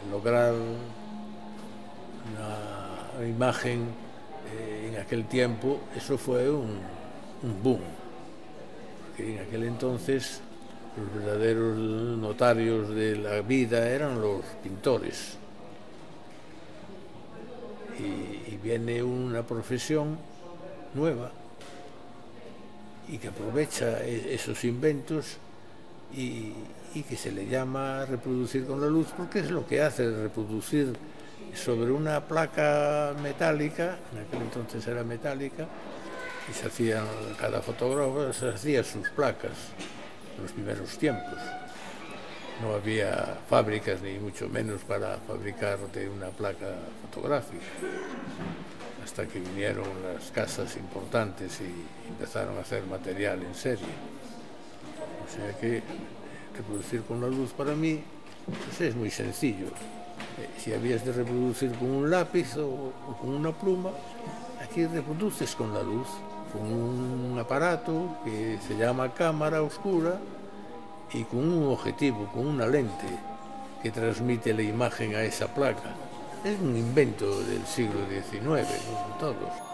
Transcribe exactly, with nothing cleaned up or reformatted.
lograr una imagen eh, en aquel tiempo, eso fue un, un boom, porque en aquel entonces los verdaderos notarios de la vida eran los pintores, y, y viene una profesión nueva y que aprovecha esos inventos y, y que se le llama reproducir con la luz, porque es lo que hace, reproducir sobre una placa metálica, en aquel entonces era metálica, y se hacían, cada fotógrafo se hacía sus placas en los primeros tiempos. No había fábricas, ni mucho menos para fabricar de una placa fotográfica, hasta que vinieron las casas importantes y empezaron a hacer material en serie. O sea que reproducir con la luz para mí pues es muy sencillo. Eh, si habías de reproducir con un lápiz o, o con una pluma, aquí reproduces con la luz, con un aparato que se llama cámara oscura y con un objetivo, con una lente que transmite la imagen a esa placa. Es un invento del siglo diecinueve, como todos.